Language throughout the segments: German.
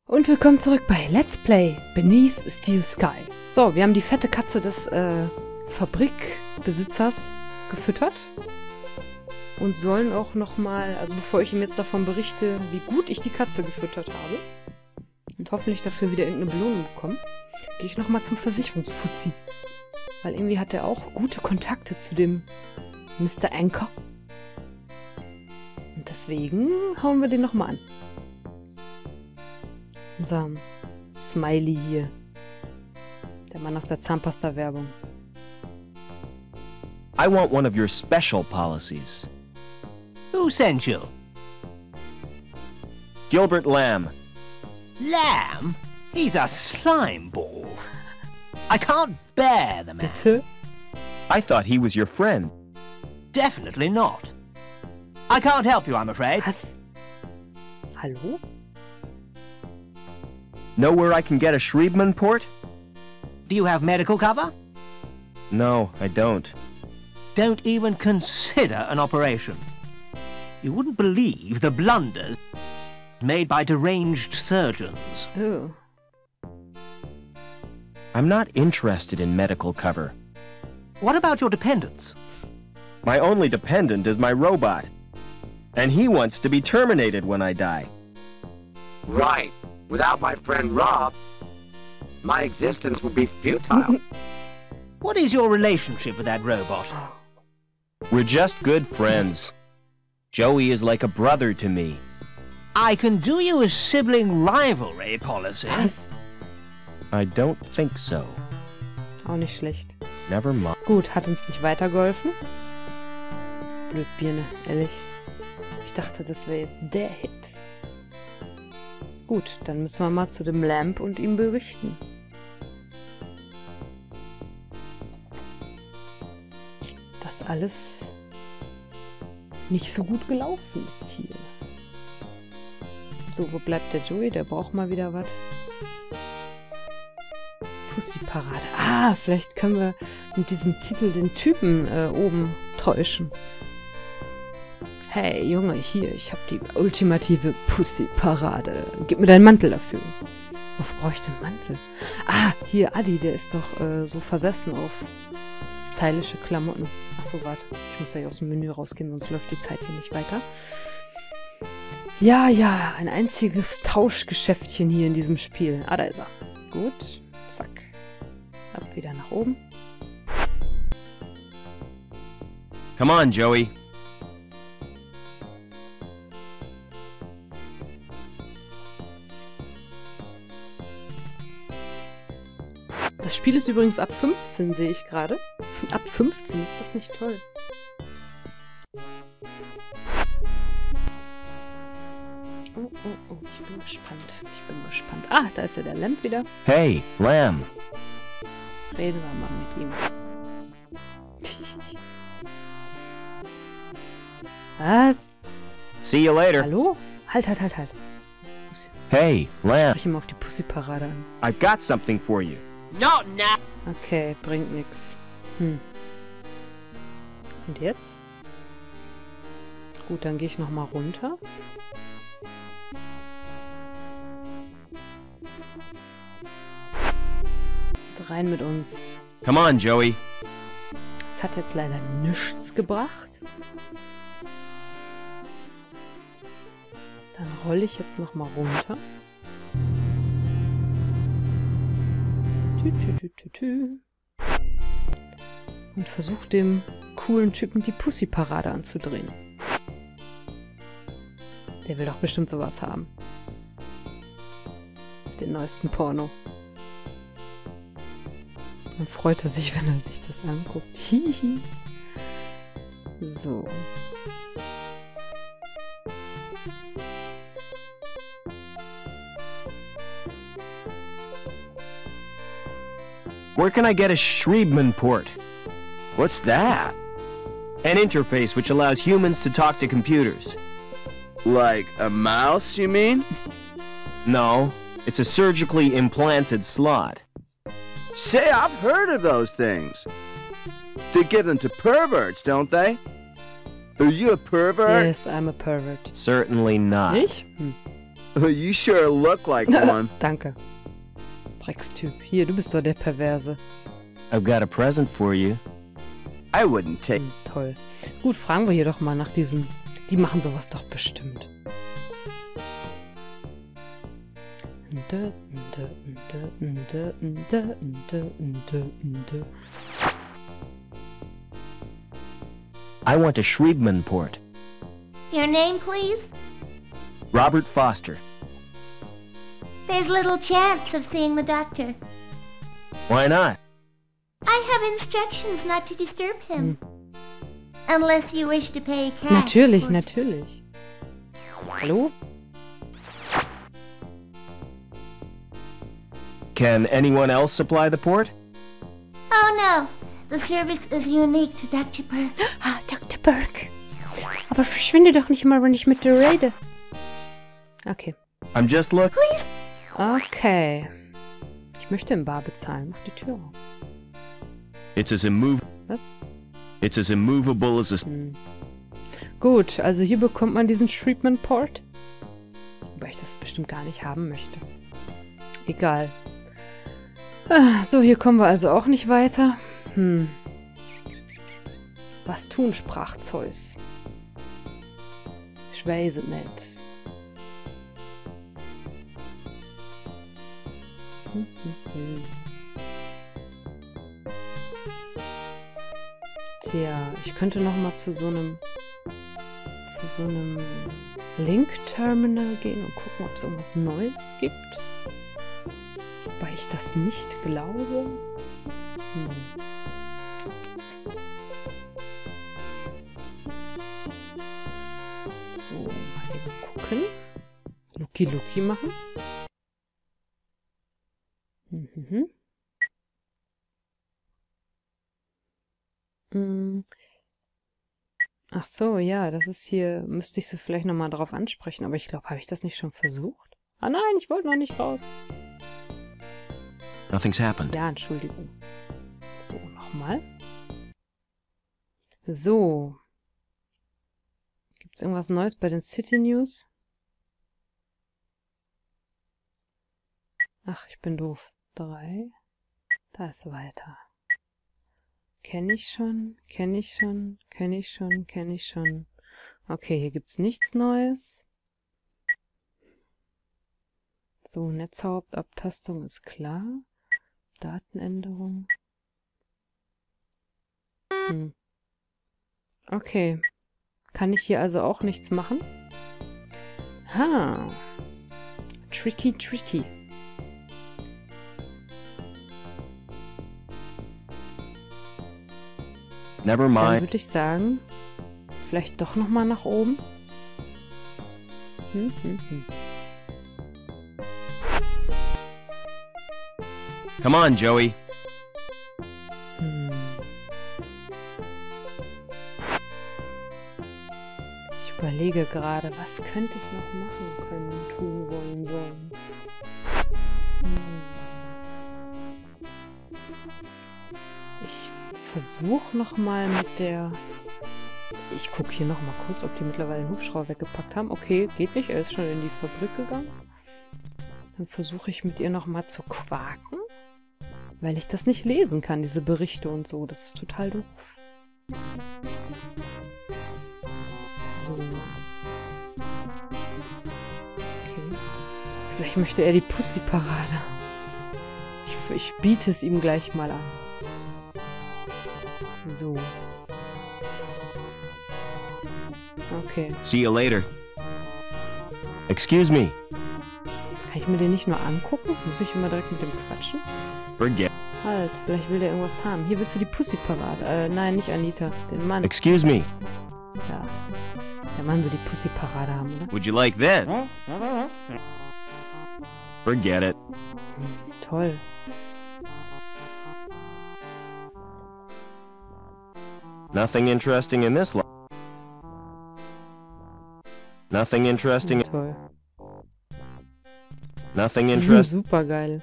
Und willkommen zurück bei Let's Play Beneath Steel Sky. So, wir haben die fette Katze des Fabrikbesitzers gefüttert. Und sollen auch nochmal, also bevor ich ihm jetzt davon berichte, wie gut ich die Katze gefüttert habe und hoffentlich dafür wieder irgendeine Belohnung bekommen, gehe ich nochmal zum Versicherungsfuzzi. Weil irgendwie hat er auch gute Kontakte zu dem Mr. Anchor. Und deswegen hauen wir den nochmal an. Unser Smiley hier. Der Mann aus der Zahnpasta-Werbung. I want one of your special policies. Who sent you? Gilbert Lamb. Lamb? He's a slime ball. I can't bear the man. Bitte? I thought he was your friend. Definitely not. I can't help you, I'm afraid. Was? Hallo? Know where I can get a Schriebman port? Do you have medical cover? No, I don't. Don't even consider an operation. You wouldn't believe the blunders made by deranged surgeons. Oh. I'm not interested in medical cover. What about your dependents? My only dependent is my robot. And he wants to be terminated when I die. Right. Without my friend Rob, my existence would be futile. What is your relationship with that robot? We're just good friends. Joey is like a brother to me. I can do you a sibling rivalry policy. Was? I don't think so. Auch nicht schlecht. Never mind. Gut, hat uns nicht weitergeholfen. Blöd Birne, ehrlich. Ich dachte, das wäre jetzt der Hit. Gut, dann müssen wir mal zu dem Lamp und ihm berichten. Dass alles nicht so gut gelaufen ist hier. So, wo bleibt der Joey? Der braucht mal wieder was. Pussy-Parade. Ah, vielleicht können wir mit diesem Titel den Typen oben täuschen. Hey, Junge, hier, ich hab die ultimative Pussy-Parade. Gib mir deinen Mantel dafür. Wofür brauche ich den Mantel? Ah, hier, Adi, der ist doch so versessen auf stylische Klamotten. Achso, warte. Ich muss ja hier aus dem Menü rausgehen, sonst läuft die Zeit hier nicht weiter. Ja, ja, ein einziges Tauschgeschäftchen hier in diesem Spiel. Ah, da ist er. Gut, zack. Ab wieder nach oben. Come on, Joey. Das Spiel ist übrigens ab 15, sehe ich gerade. Ab 15, ist das nicht toll? Oh, oh, oh, ich bin gespannt. Ich bin gespannt. Ah, da ist ja der Lamp wieder. Hey, Lamb. Reden wir mal mit ihm. Was? See you later. Hallo? Halt. Hey, Lamb. Sprich ihm auf die Pussy-Parade an. I've got something for you. Not now. Okay, bringt nix. Und jetzt? Gut, dann gehe ich nochmal runter. Und rein mit uns. Come on, Joey. Es hat jetzt leider nichts gebracht. Dann rolle ich jetzt nochmal runter. Und versuche dem coolen Typen die Pussy-Parade anzudrehen. Der will doch bestimmt sowas haben. Den neuesten Porno. Dann freut er sich, wenn er sich das anguckt. Hihi. So. Where can I get a Schriebman port? What's that? An interface which allows humans to talk to computers. Like a mouse, you mean? No, it's a surgically implanted slot. Say, I've heard of those things. They give them to perverts, don't they? Are you a pervert? Yes, I'm a pervert. Certainly not. Ich? You sure look like one. Danke. Dreckstyp. Hier, du bist doch der Perverse. I've got a present for you. I wouldn't take... Toll. Gut, fragen wir hier doch mal nach diesen... Die machen sowas doch bestimmt. I want a Shriegman-port. Your name, please? Robert Foster. There's little chance of seeing the doctor. Why not? I have instructions not to disturb him. Unless you wish to pay cash. Natürlich, natürlich. Hallo? Can anyone else supply the port? Oh no, the service is unique to Dr. Burke. Ah, Dr. Burke. Aber verschwinde doch nicht mal, wenn ich mit dir rede. Okay. I'm just looking. Okay. Ich möchte in Bar bezahlen. Mach die Tür auf. It's as immovable. Was? It's as immovable as a... Gut, also hier bekommt man diesen Shriegman-Port. Wobei ich das bestimmt gar nicht haben möchte. Egal. Ah, so, hier kommen wir also auch nicht weiter. Was tun, sprach Zeus. Ich weiß es nicht. Tja, ich könnte noch mal zu so einem Link-Terminal gehen und gucken, ob es irgendwas Neues gibt. Wobei ich das nicht glaube. So, mal eben gucken. Luki machen. Ach so, ja, das ist hier, müsste ich so vielleicht nochmal drauf ansprechen, aber ich glaube, habe ich das nicht schon versucht? Ah nein, ich wollte noch nicht raus. Nothing's happened. Ja, Entschuldigung. So, nochmal. So. Gibt's irgendwas Neues bei den City News? Ach, ich bin doof. 3. Da ist weiter. Kenne ich schon. Okay, hier gibt's nichts Neues. So, Netzhauptabtastung ist klar. Datenänderung. Okay. Kann ich hier also auch nichts machen? Tricky. Never Dann mind. würde ich sagen, vielleicht doch nochmal nach oben. Come on, Joey. Ich überlege gerade, was könnte ich noch machen können, tun wollen sollen. Ich versuche nochmal mit der... Ich gucke hier nochmal kurz, ob die mittlerweile den Hubschrauber weggepackt haben. Okay, geht nicht, er ist schon in die Fabrik gegangen. Dann versuche ich mit ihr nochmal zu quaken, weil ich das nicht lesen kann, diese Berichte und so. Das ist total doof. So. Okay. Vielleicht möchte er die Pussy-Parade. Ich biete es ihm gleich mal an. So. Okay. See you later. Excuse me. Kann ich mir den nicht nur angucken? Muss ich immer direkt mit dem quatschen? Forget. Halt, vielleicht will der irgendwas haben. Hier willst du die Pussy-Parade. Nein, nicht Anita. Den Mann. Excuse me. Ja. Der Mann will die Pussy-Parade haben, oder? Would you like that? Forget it. Toll. Nothing interesting in this. Nothing interesting. Toll. Nothing interesting. Super geil.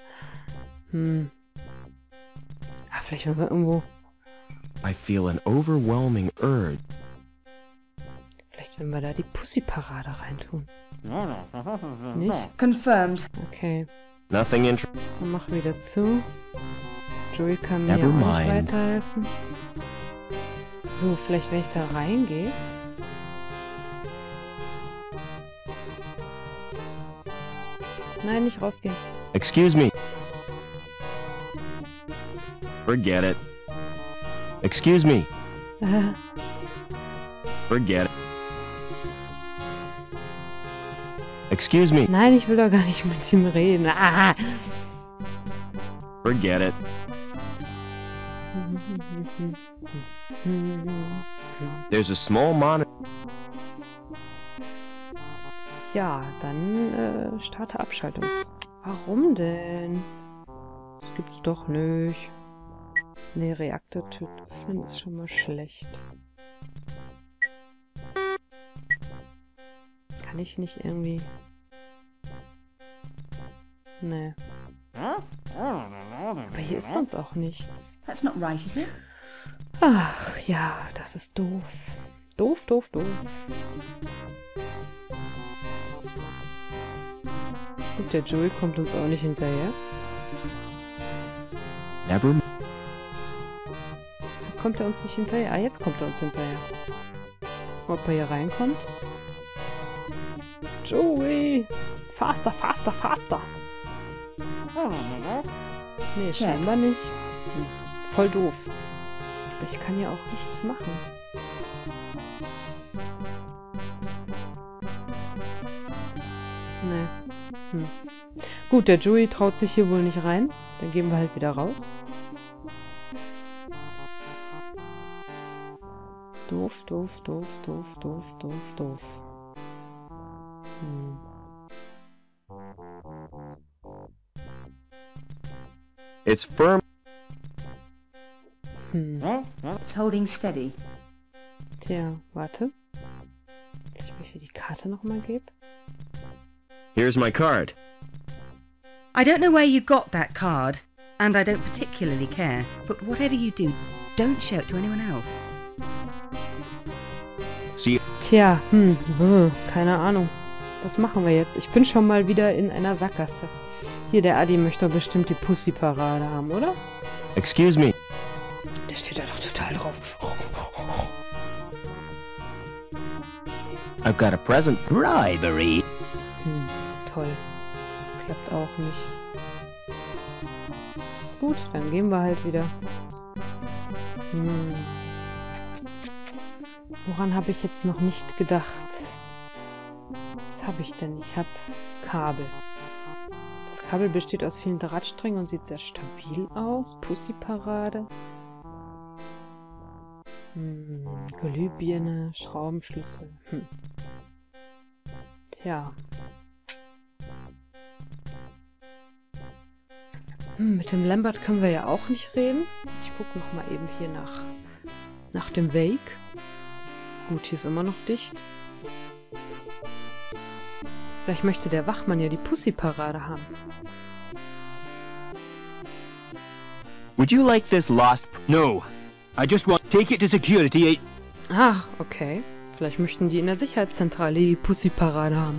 Ah, vielleicht wenn wir irgendwo... I feel an overwhelming urge. Vielleicht wenn wir da die Pussy-Parade reintun. Nicht? Confirmed. Okay. Nothing interesting. Dann mach wieder zu. Joey kann mir Never auch nicht mind. weiterhelfen. So, vielleicht wenn ich da reingehe. Nein, nicht rausgehen. Excuse me. Forget it. Excuse me. Forget it. Excuse me. Nein, ich will doch gar nicht mit ihm reden. Ah. Forget it. There's a small monitor. Ja, dann starte Abschaltungs... Warum denn? Das gibt's doch nicht. Nee, Reaktortür öffnen ist schon mal schlecht. Kann ich nicht irgendwie... Nee. Aber hier ist sonst auch nichts. That's not right, is it? Ach, ja, das ist doof. Doof, doof, doof. Gut, der Joey kommt uns auch nicht hinterher. Never. So kommt er uns nicht hinterher. Ah, jetzt kommt er uns hinterher. Ob er hier reinkommt? Joey! Faster, faster, faster! Nee, scheinbar nicht. Voll doof. Aber ich kann ja auch nichts machen. Nee. Gut, der Joey traut sich hier wohl nicht rein. Dann gehen wir halt wieder raus. Doof, doof, doof, doof, doof, doof, doof. It's firm. It's holding steady. Tja, warte. Ich möchte die Karte nochmal geben. Here's my card. I don't know where you got that card, and I don't particularly care, but whatever you do, don't show it to anyone else. See, Tja, keine Ahnung. Was machen wir jetzt? Ich bin schon mal wieder in einer Sackgasse. Hier, der Adi möchte doch bestimmt die Pussy-Parade haben, oder? excuse me. Der steht da doch total drauf. I've got a present. Bribery. Toll. Klappt auch nicht. Gut, dann gehen wir halt wieder. Woran habe ich jetzt noch nicht gedacht? Was habe ich denn? Ich habe Kabel. Das Kabel besteht aus vielen Drahtsträngen und sieht sehr stabil aus. Pussy-Parade. Glühbirne, Schraubenschlüssel. Tja. Mit dem Lambert können wir ja auch nicht reden. Ich gucke noch mal eben hier nach dem Weg. Gut, hier ist immer noch dicht. Vielleicht möchte der Wachmann ja die Pussy-Parade haben. Would you like this lost? No. I just want to take it to security. Ah, okay. Vielleicht möchten die in der Sicherheitszentrale die Pussy-Parade haben.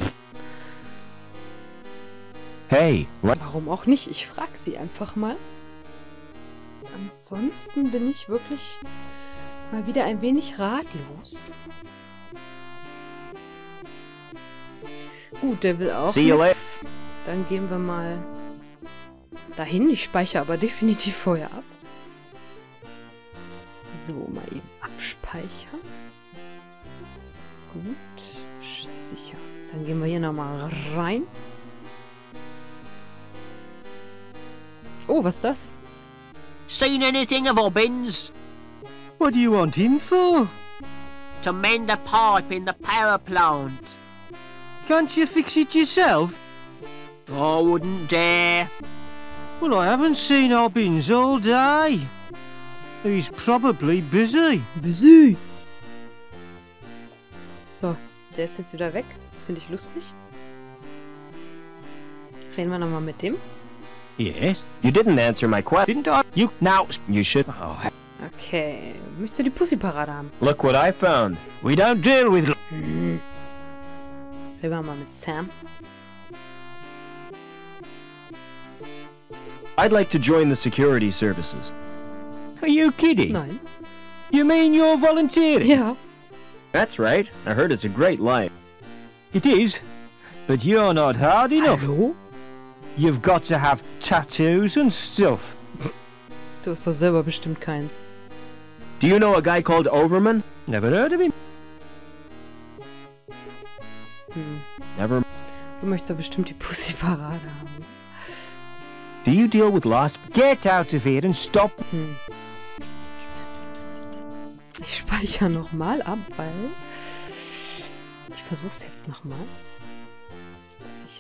Hey, Warum auch nicht? Ich frage sie einfach mal. Ansonsten bin ich wirklich mal wieder ein wenig ratlos. Gut, der will auch See you nix. Dann gehen wir mal dahin. Ich speichere aber definitiv vorher ab. So, mal eben abspeichern. Gut, sicher. Dann gehen wir hier nochmal rein. Oh, was ist das? Seen anything of Hobbins? What do you want him for? To mend a pipe in the power plant. Can't you fix it yourself? I wouldn't dare. Well, I haven't seen Hobbins all day. He's probably busy. Busy. So, der ist jetzt wieder weg. Das finde ich lustig. Reden wir nochmal mit dem. yes. You didn't answer my question. Didn't I? You now. You should. Oh, Okay. Möchtest du die Pussy-Parade haben? look what I found. We don't deal with... Reden wir mal mit Sam. I'd like to join the security services. Are you kidding? Nein. You mean you're volunteering? Ja. That's right. I heard it's a great life. It is, but you're not hard enough. Hallo? You've got to have tattoos and stuff. Du hast doch selber bestimmt keins. Do you know a guy called Overman? Never heard of him. Never. Du möchtest doch bestimmt die Pussy-Parade haben. Do you deal with lost? Get out of here and stop. Ich speichere nochmal ab, weil... Ich versuch's jetzt nochmal. Sicher.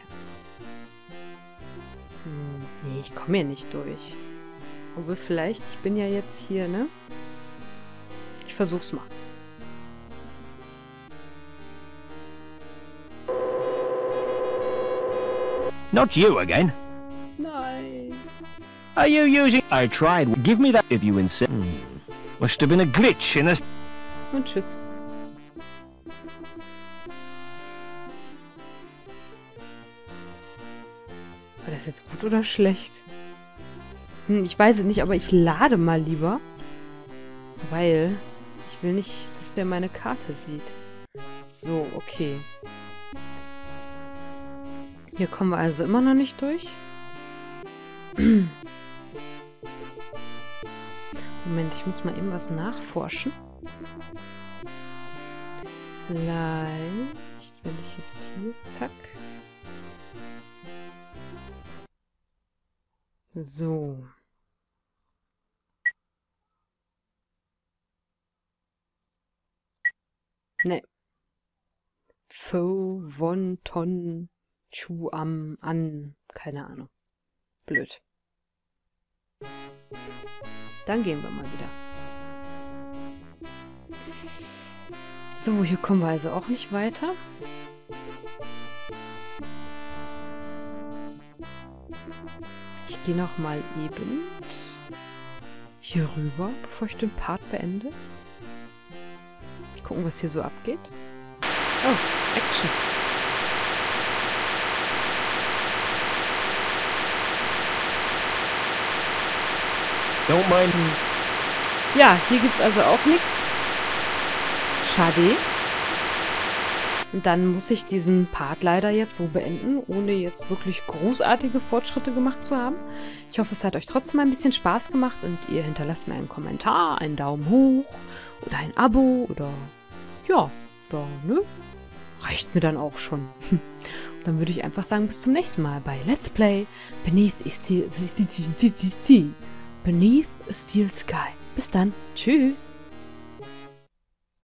Nee, ich komme hier nicht durch. Obwohl vielleicht, ich bin ja jetzt hier, ne? Ich versuch's mal. Not you again. Nein. Are you using... I tried. Give me that if you insist. Must have been a glitch in a... Und tschüss. War das jetzt gut oder schlecht? Ich weiß es nicht, aber ich lade mal lieber. Weil ich will nicht, dass der meine Karte sieht. So, okay. Hier kommen wir also immer noch nicht durch. Moment, ich muss mal eben was nachforschen. Vielleicht, wenn ich jetzt hier, zack. So. Ne. Pho, Won, Ton, Chu, Am, An. Keine Ahnung. Blöd. Dann gehen wir mal wieder. So, hier kommen wir also auch nicht weiter. Ich gehe noch mal eben hier rüber, bevor ich den Part beende. Gucken, was hier so abgeht. Oh, Action. Don't mind me. Ja, hier gibt's also auch nichts. Schade. Und dann muss ich diesen Part leider jetzt so beenden, ohne jetzt wirklich großartige Fortschritte gemacht zu haben. Ich hoffe, es hat euch trotzdem ein bisschen Spaß gemacht und ihr hinterlasst mir einen Kommentar, einen Daumen hoch oder ein Abo oder ja, da, ne? Reicht mir dann auch schon. Dann würde ich einfach sagen, bis zum nächsten Mal bei Let's Play Beneath a Steel Sky. Bis dann. Tschüss.